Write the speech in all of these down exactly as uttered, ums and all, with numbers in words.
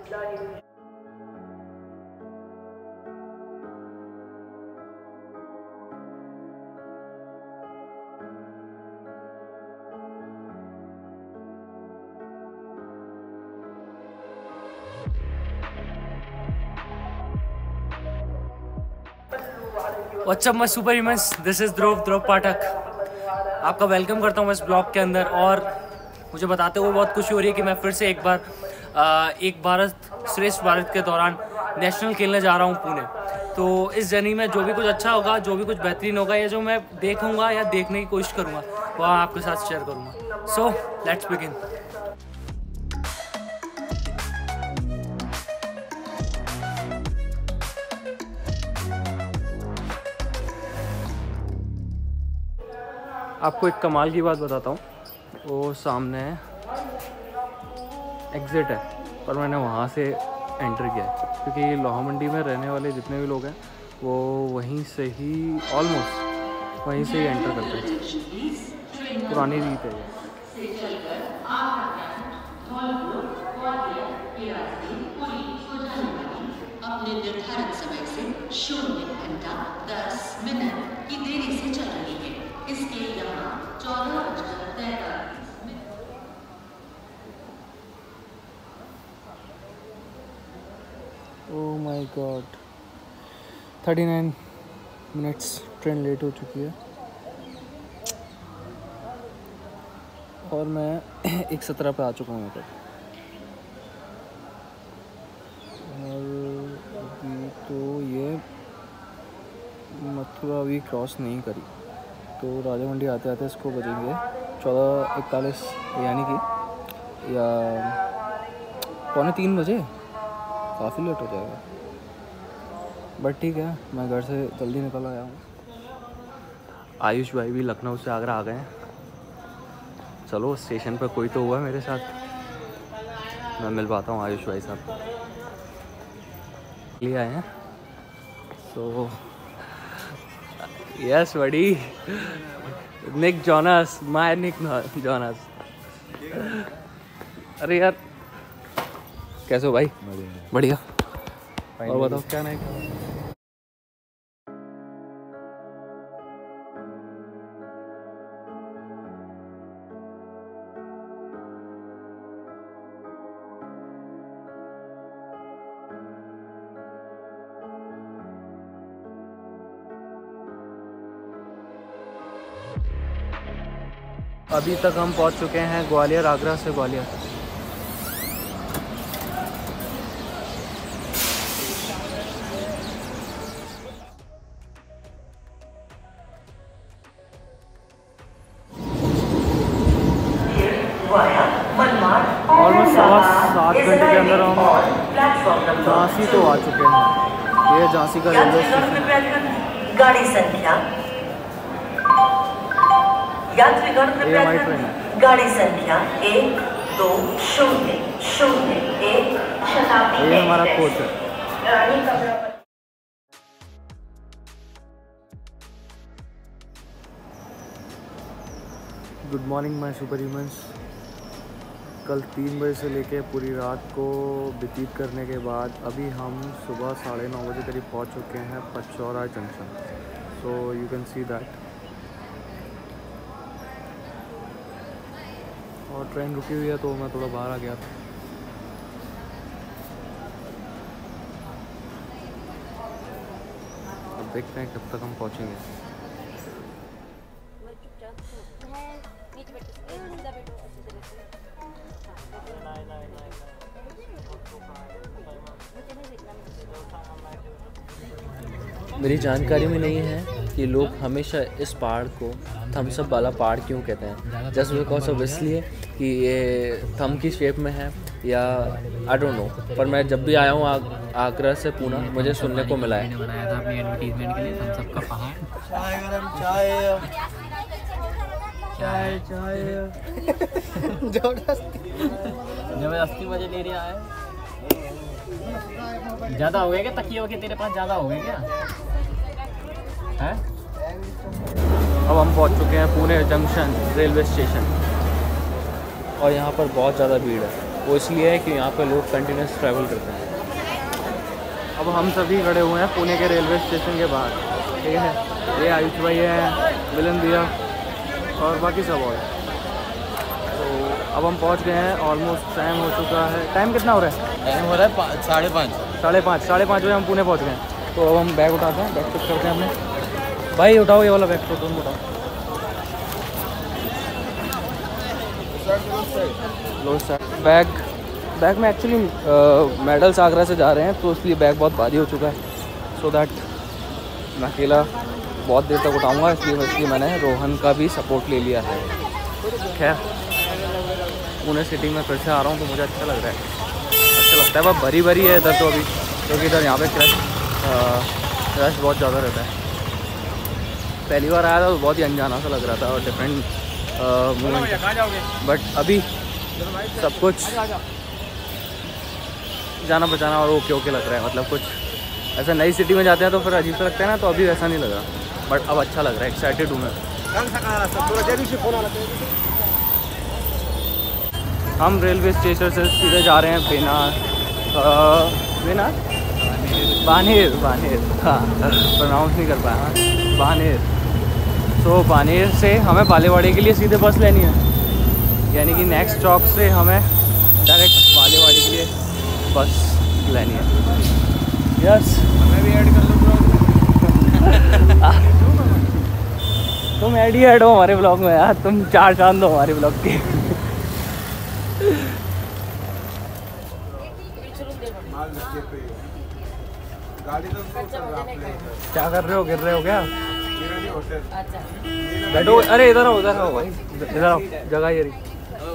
What's up my super humans, this is ध्रुव ध्रुव पाठक। आपका welcome करता हूँ मैं इस ब्लॉग के अंदर। और मुझे बताते हुए बहुत खुशी हो रही है कि मैं फिर से एक बार आ, एक भारत श्रेष्ठ भारत के दौरान नेशनल खेलने जा रहा हूँ पुणे। तो इस जर्नी में जो भी कुछ अच्छा होगा, जो भी कुछ बेहतरीन होगा, या जो मैं देखूँगा या देखने की कोशिश करूँगा, वह आपके साथ शेयर करूँगा। So let's begin. आपको एक कमाल की बात बताता हूँ, वो सामने एग्ज़िट है, पर मैंने वहाँ से एंटर किया है क्योंकि लोहा मंडी में रहने वाले जितने भी लोग हैं वो वहीं से ही ऑलमोस्ट वहीं से ही एंटर करते हैं। पुरानी रीत है ये। अपने निर्धारित समय से शून्य घंटा दस मिनट की देरी से चल रही है। इसके यहाँ चौदह बजकर तैंतालीस minute. Oh my god, thirty nine minutes train late हो चुकी है और मैं एक सत्रह पे आ चुका हूँ यहाँ पर। और अभी तो ये मथुरा अभी क्रॉस नहीं करी, तो राजा मंडी आते आते इसको बजेंगे चौदह इकतालीस, यानी कि या पौने तीन बजे, काफ़ी लेट हो जाएगा। बट ठीक है, मैं घर से जल्दी निकल आया हूँ। आयुष भाई भी लखनऊ से आगरा आ गए हैं। चलो स्टेशन पर कोई तो हुआ है मेरे साथ, मैं मिल पाता हूँ आयुष भाई साहब लिए आए हैं। सो यस बड़ी, Nick Jonas, my Nick Jonas. अरे यार कैसे हो भाई? बढ़िया। और बताओ क्या नहीं। अभी तक हम पहुंच चुके हैं ग्वालियर, आगरा से ग्वालियर। ऑलमोस्ट सवा सात घंटे के अंदर हम झांसी तो आ चुके हैं। ये झांसी का रेलवे स्टेशन। गाड़ी संख्या यात्रीगण कृपया गाड़ी संख्या एक दो शून्य शून्य एक शताब्दी ये हमारा कोच है। Good morning my super humans. कल तीन बजे से लेके पूरी रात को व्यतीत करने के बाद अभी हम सुबह साढ़े नौ बजे करीब पहुंच चुके हैं Pachora junction. So you can see that. और ट्रेन रुकी हुई है तो मैं थोड़ा बाहर आ गया था। अब देखते हैं कब तक हम पहुंचेंगे। मेरी जानकारी में नहीं है कि लोग हमेशा इस पहाड़ को थम्स अप वाला पहाड़ क्यों कहते हैं। जस्ट बिकॉज ऑफ इसलिए कि ये थम की शेप में है, या आई डोंट नो, पर मैं जब भी आया हूँ आगरा से पूना, मुझे सुनने को मिला है। बनाया था अपनी एडवर्टीजमेंट के लिए थम्स अप का पहाड़। चाय गरम चाय चाय चाय जबरदस्ती मजे ले रहा है। ज़्यादा हो गया क्या तकिया के तेरे पास? ज़्यादा हो गया क्या है? अब हम पहुंच चुके हैं पुणे जंक्शन रेलवे स्टेशन और यहाँ पर बहुत ज़्यादा भीड़ है। वो इसलिए है कि यहाँ पे लोग कंटिन्यूस ट्रैवल करते हैं। अब हम सभी खड़े हुए हैं पुणे के रेलवे स्टेशन के बाहर, ठीक है। ये आयुष भाई है, मिलन भैया और बाकी सब और। तो अब हम पहुँच गए हैं, ऑलमोस्ट टाइम हो चुका है। टाइम कितना हो रहा है? टाइम हो रहा है साढ़े पाँच साढ़े पाँच साढ़े पाँच बजे हम पुणे पहुँच गए हैं। तो अब हम बैग उठाते हैं, बैग पिक करते हैं हमने। भाई उठाओ ये वाला बैग, तो तुम उठाओ। लो सर, बैग बैग में एक्चुअली मेडल्स आगरा से जा रहे हैं, तो इसलिए बैग बहुत भारी हो चुका है। सो so दैट मैं अकेला बहुत देर तक उठाऊंगा, इसलिए इसलिए मैंने रोहन का भी सपोर्ट ले लिया है। खैर पुणे सिटी में फिर से आ रहा हूँ तो मुझे अच्छा लग रहा है, अच्छा लगता है। बस भरी भरी है इधर तो अभी, क्योंकि इधर यहाँ पे क्रश रश बहुत ज़्यादा रहता है। पहली बार आया था तो बहुत ही अनजाना सा लग रहा था और डिफरेंट मूवमेंट, बट अभी सब कुछ जाना बचाना और ओके ओके लग रहा है। मतलब कुछ ऐसा नई सिटी में जाते हैं तो फिर अजीब सा लगता है ना, तो अभी वैसा नहीं लग रहा, बट अब अच्छा लग रहा है, एक्साइटेड हूँ मैं। हम रेलवे स्टेशन से सीधे जा रहे हैं बेनार, बेनार बानेर बानेर हाँ प्रोनाउंस नहीं कर पाया, बानेर। तो बानेर से हमें बालेवाड़ी के लिए सीधे बस लेनी है, यानी कि नेक्स्ट स्टॉप से हमें डायरेक्ट बालेवाड़ी के लिए बस लेनी है। यस मैं भी ऐड कर लूँ। तुम ऐड ही ऐड हो हमारे ब्लॉग में यार, तुम चार चांद दो हमारे ब्लॉग के। क्या कर रहे हो, गिर रहे हो क्या? बैठो, अरे इधर आओ, इधर आओ भाई, इधर आओ, जगह ये रही।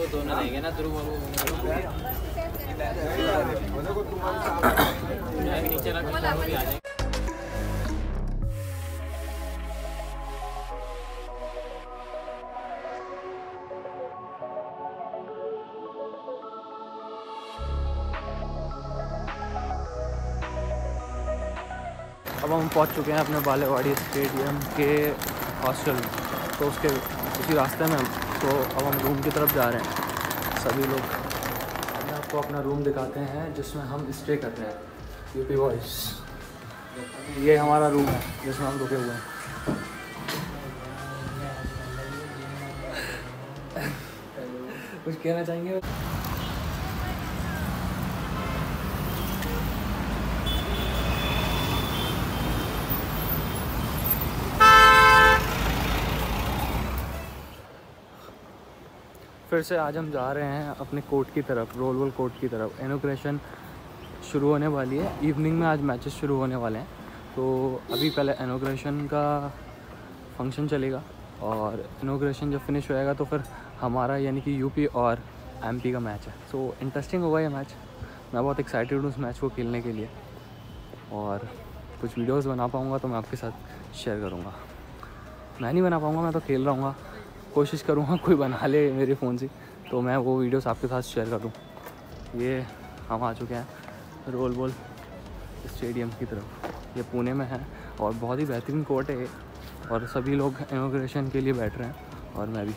अब हम पहुंच चुके हैं अपने बालेवाड़ी स्टेडियम के हॉस्टल में, तो उसके उसी रास्ते में हम, तो अब हम रूम की तरफ जा रहे हैं सभी लोग। मैं आपको अपना रूम दिखाते हैं जिसमें हम स्टे कर रहे हैं, यूपी बॉयज़। ये हमारा रूम है जिसमें हम रुके हुए हैं। कुछ कहना चाहेंगे? फिर से आज हम जा रहे हैं अपने कोर्ट की तरफ, रोलवल कोर्ट की तरफ। इनॉग्रेशन शुरू होने वाली है, इवनिंग में आज मैचेस शुरू होने वाले हैं। तो अभी पहले इनॉग्रेशन का फंक्शन चलेगा और इनॉग्रेशन जब फिनिश होएगा तो फिर हमारा यानी कि यूपी और एमपी का मैच है। सो इंटरेस्टिंग होगा ये मैच, मैं बहुत एक्साइटेड हूँ उस मैच को खेलने के लिए, और कुछ वीडियोस बना पाऊँगा तो मैं आपके साथ शेयर करूँगा। मैं नहीं बना पाऊँगा, मैं तो खेल रहा हूँ, कोशिश करूँगा कोई बना ले मेरे फ़ोन से तो मैं वो वीडियोस आपके साथ शेयर करूँ। ये हम आ चुके हैं रोलवल स्टेडियम की तरफ, ये पुणे में है और बहुत ही बेहतरीन कोर्ट है और सभी लोग इनॉग्रेशन के लिए बैठ रहे हैं और मैं भी।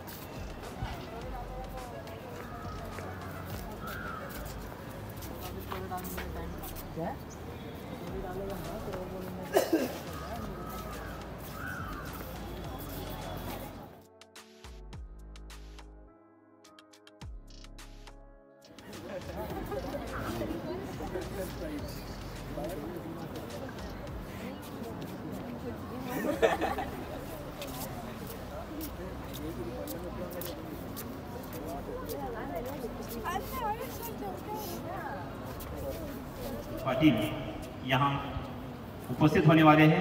पाटिल यहाँ उपस्थित होने वाले हैं,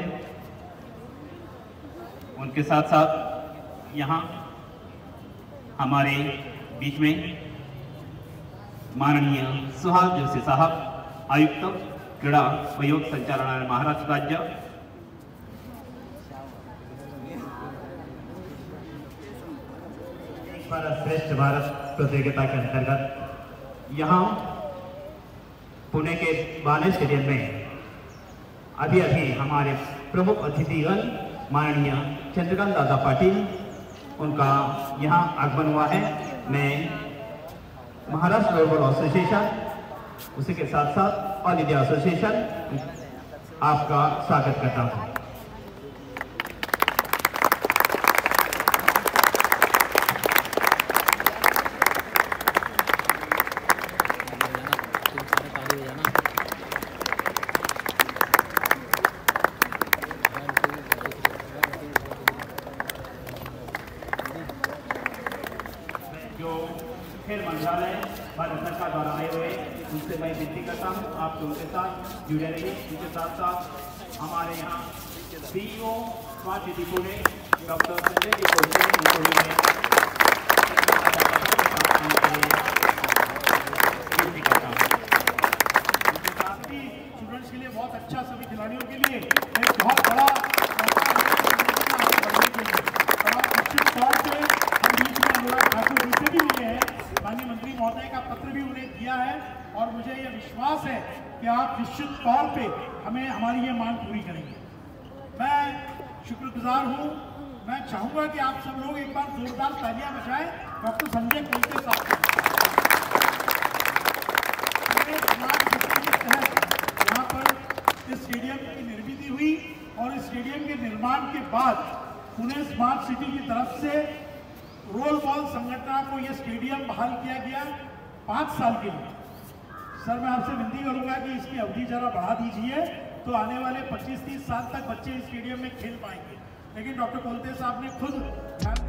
उनके साथ साथ यहाँ हमारे बीच में माननीय सुहास जोशी साहब, आयुक्त क्रीडा व योग संचालनालय महाराष्ट्र राज्य, भारत श्रेष्ठ भारत प्रतियोगिता के अंतर्गत यहाँ पुणे के बानेर स्टेडियम में अभी अभी हमारे प्रमुख अतिथिगण माननीय चंद्रकांत दादा पाटिल, उनका यहाँ आगमन हुआ है। मैं महाराष्ट्र फ्लोरबॉल एसोसिएशन, उसी के साथ साथ ऑल इंडिया एसोसिएशन आपका स्वागत करता हूँ। जो खेल मंत्रालय भारत सरकार द्वारा आए हुए उनसे मैं विनती करता हूँ आप उनके साथ जुड़े रहिए। उनके साथ साथ हमारे यहाँ CEO smart city Pune doctor Sanjay ji Kolte उनको भी मैं विनती करता हूँ। स्टूडेंट्स के लिए बहुत अच्छा, सभी खिलाड़ियों के लिए एक बहुत बड़ा मौका निश्चित तौर से हम बीच में अनुराग ठाकुर जी से भी मिले हैं, माननीय मंत्री महोदय का पत्र भी उन्हें दिया है और मुझे यह विश्वास है कि आप निश्चित तौर पे हमें हमारी ये मांग पूरी करेंगे। मैं शुक्रगुजार हूँ। मैं चाहूँगा कि आप सब लोग एक बार जोरदार तालियां बजाएं डॉक्टर संजय कोल्टे साहब के तहत यहाँ पर इस स्टेडियम की निर्मित हुई और इस स्टेडियम के निर्माण के बाद पुणे स्मार्ट सिटी की तरफ से रोल बॉल संगठन को यह स्टेडियम बहाल किया गया पाँच साल के लिए। सर मैं आपसे विनती करूंगा कि इसकी अवधि जरा बढ़ा दीजिए तो आने वाले पच्चीस तीस साल तक बच्चे इस स्टेडियम में खेल पाएंगे। लेकिन डॉक्टर कोल्टे साहब ने खुद ध्यान